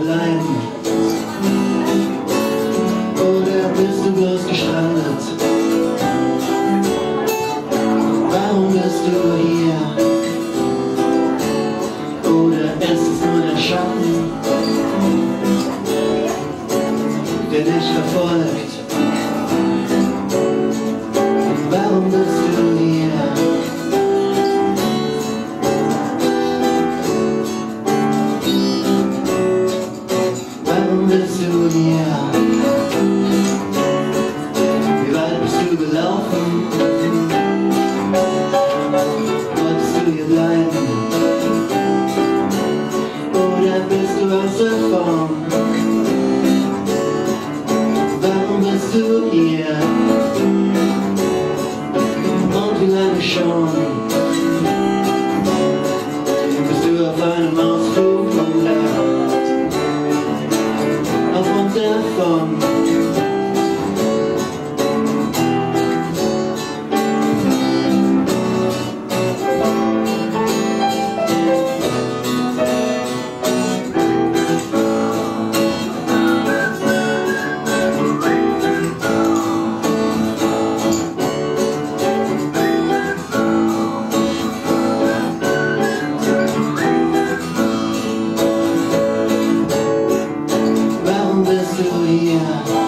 bleiben? Oder bist du bloß gestrandet? Warum bist du hier? Oder ist es nur der Schatten, der dich verfolgt? Warum bist du hier? Warum bist du hier? Wie weit bist du gelaufen? Wolltest du hier bleiben? Oder bist du außer Form? Warum bist du hier? Und wie lange schon? Bist du auf einem Ausflug oder aufgrund davon? Warum bist du hier?